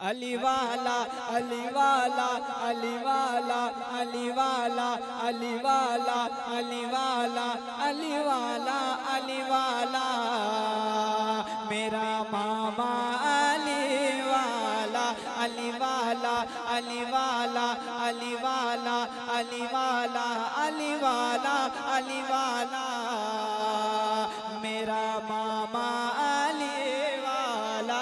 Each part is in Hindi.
अली वाला अली वाला अली वाला अली वाला अली वाला अली वाला अली वाला अली वाला मेरा मामा अली वाला अली वाला अली वाला अली वाला अली वाला अली वाला अली वाला मेरा मामा अली वाला।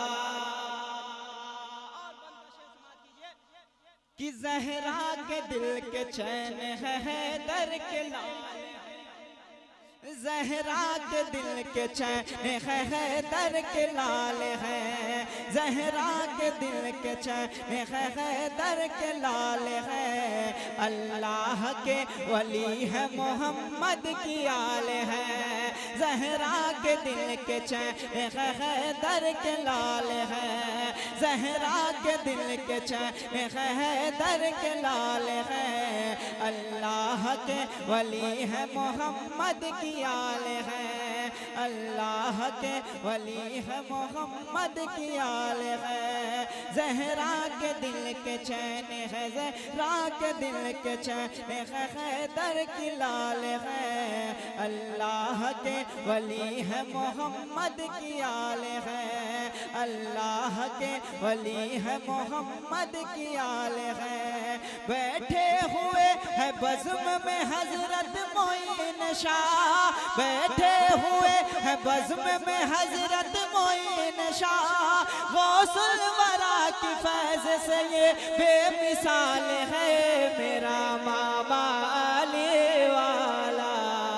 कि ज़हरा के दिल के चैन है दर के लाल, ज़हरा के दिल के चैन है दर के लाल है, ज़हरा के दिल के चैन है दर के लाल है। अल्लाह के वली है मोहम्मद की आल है, ज़हरा के दिल के चैन है दर के लाल है, ज़हरा के दिल के चैन है दर के लाल है। अल्लाह के वली है मोहम्मद की आल है, अल्लाह के वली है मोहम्मद की आल है। ज़हरा के दिल के चैन है, ज़हरा के दिल के चैन है दर की लाल है। अल्लाह के वली है मोहम्मद की आल है, अल्लाह के वली है मोहम्मद की आल है। बैठे हुए है बज़्म में हज़रत मोइन शाह, बैठे हुए है बज़्म में हज़रत मोइन शाह। गौसुल वरा की फैज़ से ये बेमिसाल है मेरा मामा अली वाला,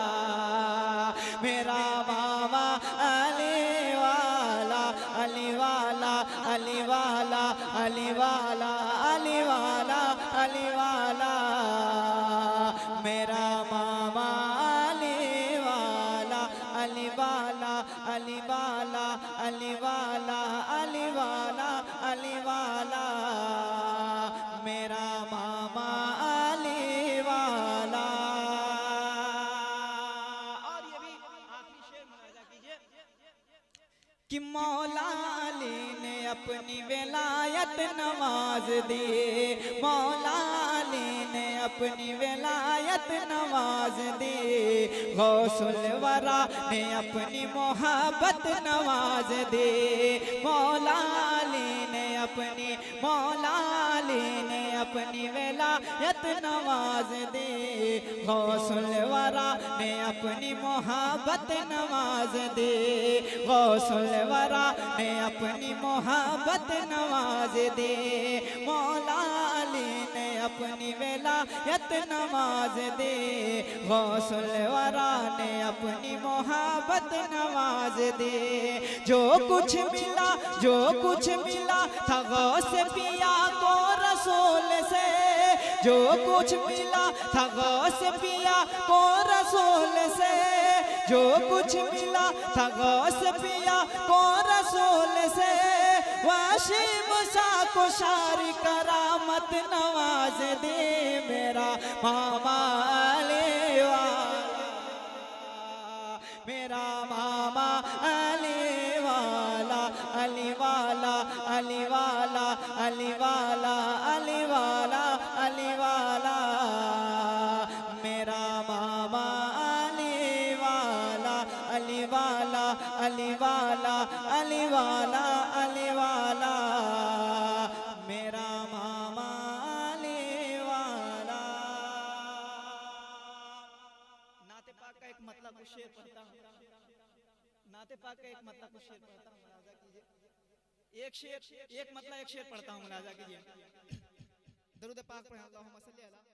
मेरा मामा अली वाला अली वाला अली वाला अली वाला अली वाला अली वाला मेरा मामा अली वाला अली वाला अली वाला अली वाला अली वाला अली वाला मेरा मामा अली वाला। और ये भी आखिरी शेर मुलाजा कीजिए कि मौला अली ने अपनी विलायत नवाज दी, मौला अली ने अपनी विलायत नवाज दी। गौसुल वरा ने अपनी मोहब्बत नवाज दी, मौला अली ने अपनी, मौला अली ने अपनी विलायत नवाज दी। गौसुल वरा ने अपनी मोहब्बत नवाज दी, गौसुल वरा ने अपनी मोहब्बत नवाज दी। मौला अली ने अपनी विलायत नवाज दी, गौसुल वरा ने अपनी मोहब्बत नवाज दी। जो कुछ मिला, जो कुछ मिला था गौस पिया को रसूल से, जो कुछ मिला था गौस पिया को रसूल से, जो कुछ मिला था गौस पिया को रसूल से। वाशिम सा को शारी करामत नवाज दे मेरा मामा अली वाला, मेरा मामा अली वाला अली वाला अली वाला अली वाला अली वाला अली वाला मेरा मामा अली वाला अली वाला अली वाला अली वाला अली वाला मेरा मामा अली वाला। नाते पाक का एक मतलब कुछ शेर पढ़ता हूँ, नाते पाक का एक मतलब कुछ शेर पढ़ता हूँ, मुलाजा कीजिए। एक शेर, एक मतलब एक शेर पढ़ता हूँ, मुलाजा कीजिए। दरूद पाक पढ़े अल्लाहुम्मा सल्ली अला